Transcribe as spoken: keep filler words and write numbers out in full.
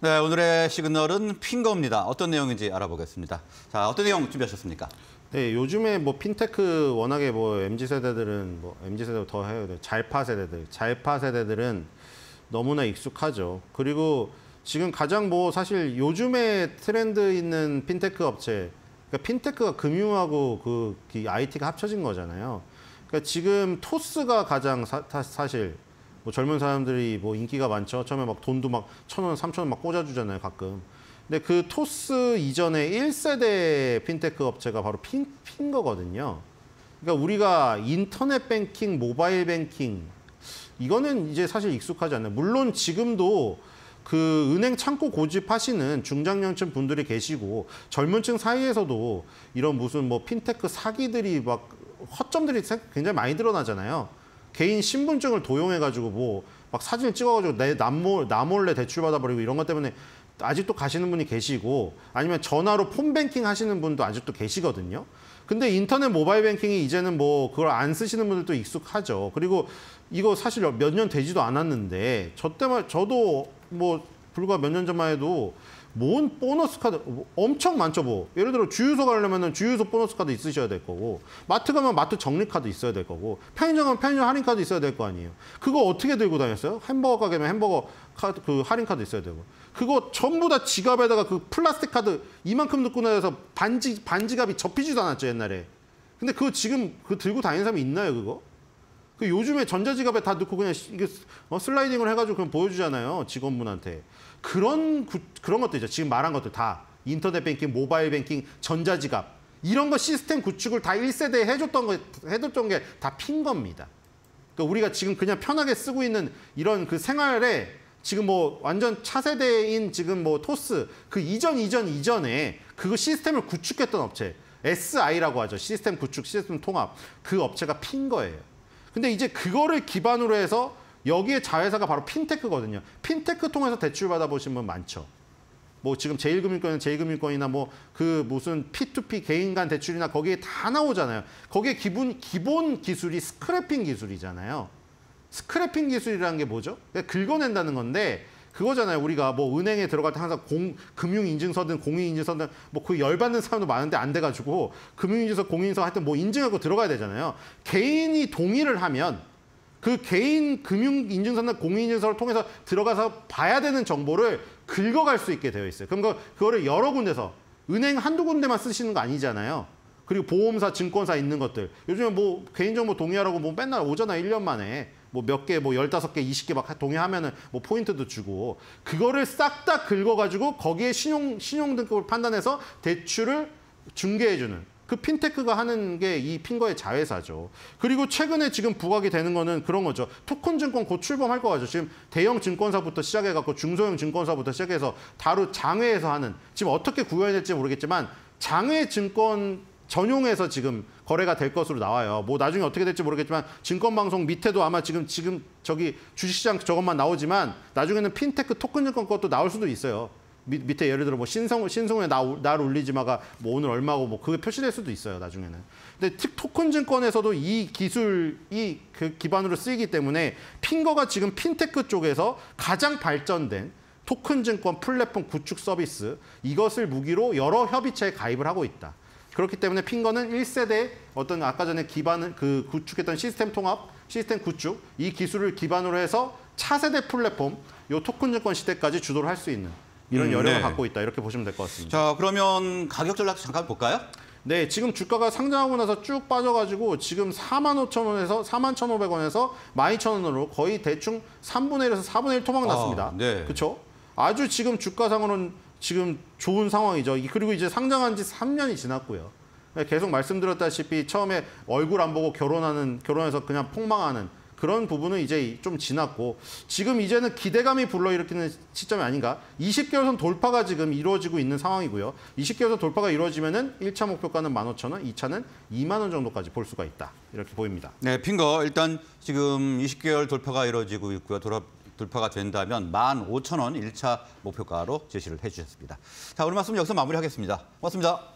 네, 오늘의 시그널은 핑거입니다. 어떤 내용인지 알아보겠습니다. 자, 어떤 내용 준비하셨습니까? 네, 요즘에 뭐 핀테크 워낙에 뭐 엠지 세대들은 뭐 엠지 세대 더 해야 돼. 잘파 세대들, 잘파 세대들은 너무나 익숙하죠. 그리고 지금 가장 뭐 사실 요즘에 트렌드 있는 핀테크 업체, 그러니까 핀테크가 금융하고 그 아이티가 합쳐진 거잖아요. 그러니까 지금 토스가 가장 사, 사실 뭐 젊은 사람들이 뭐 인기가 많죠. 처음에 막 돈도 막 천 원, 삼천 원 막 꽂아주잖아요, 가끔. 근데 그 토스 이전에 일 세대 핀테크 업체가 바로 핀, 핑거거든요. 그러니까 우리가 인터넷 뱅킹, 모바일 뱅킹 이거는 이제 사실 익숙하지 않나요. 물론 지금도 그 은행 창구 고집하시는 중장년층 분들이 계시고 젊은 층 사이에서도 이런 무슨 뭐 핀테크 사기들이 막 허점들이 굉장히 많이 드러나잖아요. 개인 신분증을 도용해가지고 뭐 막 사진을 찍어가지고 내 남몰, 나몰래 대출 받아버리고 이런 것 때문에 아직도 가시는 분이 계시고 아니면 전화로 폰뱅킹 하시는 분도 아직도 계시거든요. 근데 인터넷 모바일 뱅킹이 이제는 뭐 그걸 안 쓰시는 분들도 익숙하죠. 그리고 이거 사실 몇 년 되지도 않았는데 저 때만 저도 뭐 불과 몇 년 전만 해도 뭔 보너스 카드 엄청 많죠. 뭐 예를 들어 주유소 가려면 주유소 보너스 카드 있으셔야 될 거고, 마트 가면 마트 정리 카드 있어야 될 거고, 편의점 가면 편의점 할인 카드 있어야 될 거 아니에요. 그거 어떻게 들고 다녔어요? 햄버거 가게면 햄버거 카드 그 할인 카드 있어야 되고, 그거 전부 다 지갑에다가 그 플라스틱 카드 이만큼 넣고 나서 반지 반지갑이 접히지도 않았죠, 옛날에. 근데 그거 지금 그 들고 다니는 사람이 있나요, 그거? 그 요즘에 전자지갑에 다 넣고 그냥 이게 어, 슬라이딩을 해가지고 그냥 보여주잖아요, 직원분한테. 그런 구, 그런 것들이죠. 지금 말한 것들 다 인터넷 뱅킹, 모바일 뱅킹, 전자지갑 이런 거 시스템 구축을 다 일 세대에 해줬던 거 해줬던 게 다 핀 겁니다. 그러니까 우리가 지금 그냥 편하게 쓰고 있는 이런 그 생활에 지금 뭐 완전 차세대인 지금 뭐 토스 그 이전 이전 이전에 그거 시스템을 구축했던 업체 에스아이라고 하죠. 시스템 구축, 시스템 통합 그 업체가 핀 거예요. 근데 이제 그거를 기반으로 해서 여기에 자회사가 바로 핀테크거든요. 핀테크 통해서 대출 받아보신 분 많죠. 뭐 지금 제일금융권은 제일금융권이나 뭐 그 무슨 피투피 개인 간 대출이나 거기에 다 나오잖아요. 거기에 기본, 기본 기술이 스크래핑 기술이잖아요. 스크래핑 기술이라는 게 뭐죠? 그러니까 긁어낸다는 건데 그거잖아요. 우리가 뭐 은행에 들어갈 때 항상 공, 금융인증서든 공인인증서든 뭐 그 열받는 사람도 많은데 안 돼가지고 금융인증서, 공인인증서 하여튼 뭐 인증하고 들어가야 되잖아요. 개인이 동의를 하면 그 개인 금융인증서나 공인인증서를 통해서 들어가서 봐야 되는 정보를 긁어갈 수 있게 되어 있어요. 그럼 그거를 여러 군데서 은행 한두 군데만 쓰시는 거 아니잖아요. 그리고 보험사, 증권사 있는 것들. 요즘에 뭐 개인정보 동의하라고 뭐 맨날 오잖아, 일 년 만에. 뭐 몇 개, 뭐 열다섯 개, 이십 개 막 동의하면은 뭐 포인트도 주고. 그거를 싹 다 긁어가지고 거기에 신용, 신용 등급을 판단해서 대출을 중개해주는. 그 핀테크가 하는 게 이 핀거의 자회사죠. 그리고 최근에 지금 부각이 되는 거는 그런 거죠. 토큰 증권 곧 출범할 거 같죠. 지금 대형 증권사부터 시작해갖고 중소형 증권사부터 시작해서 다루 장외에서 하는, 지금 어떻게 구현이 될지 모르겠지만 장외 증권 전용해서 지금 거래가 될 것으로 나와요. 뭐 나중에 어떻게 될지 모르겠지만 증권방송 밑에도 아마 지금 지금 저기 주식시장 저것만 나오지만 나중에는 핀테크 토큰 증권 것도 나올 수도 있어요. 밑, 밑에 예를 들어 뭐 신성, 신성에 나, 날 울리지 마가 뭐 오늘 얼마고 뭐 그게 표시될 수도 있어요, 나중에는. 근데 토큰 증권에서도 이 기술이 그 기반으로 쓰이기 때문에 핑거가 지금 핀테크 쪽에서 가장 발전된 토큰 증권 플랫폼 구축 서비스 이것을 무기로 여러 협의체에 가입을 하고 있다. 그렇기 때문에 핑거는 일 세대 어떤 아까 전에 기반을 그 구축했던 시스템 통합, 시스템 구축 이 기술을 기반으로 해서 차세대 플랫폼 요 토큰 증권 시대까지 주도를 할 수 있는 이런 음, 여력을 네. 갖고 있다. 이렇게 보시면 될 것 같습니다. 자, 그러면 가격 전략 잠깐 볼까요? 네, 지금 주가가 상장하고 나서 쭉 빠져가지고 지금 사만 오천 원에서 사만 천오백 원에서 만 이천 원으로 거의 대충 삼분의 일에서 사분의 일 토막 났습니다. 아, 네. 그렇죠? 아주 지금 주가상으로는 지금 좋은 상황이죠. 그리고 이제 상장한 지 삼 년이 지났고요. 계속 말씀드렸다시피 처음에 얼굴 안 보고 결혼하는, 결혼해서 그냥 폭망하는 그런 부분은 이제 좀 지났고 지금 이제는 기대감이 불러일으키는 시점이 아닌가. 이십 개월선 돌파가 지금 이루어지고 있는 상황이고요. 이십 개월선 돌파가 이루어지면은 일 차 목표가는 만 오천 원, 이 차는 이만 원 정도까지 볼 수가 있다. 이렇게 보입니다. 네, 핑거 일단 지금 이십 개월 돌파가 이루어지고 있고요. 돌아, 돌파가 된다면 만 오천 원 일 차 목표가로 제시를 해주셨습니다. 자, 오늘 말씀 여기서 마무리하겠습니다. 고맙습니다.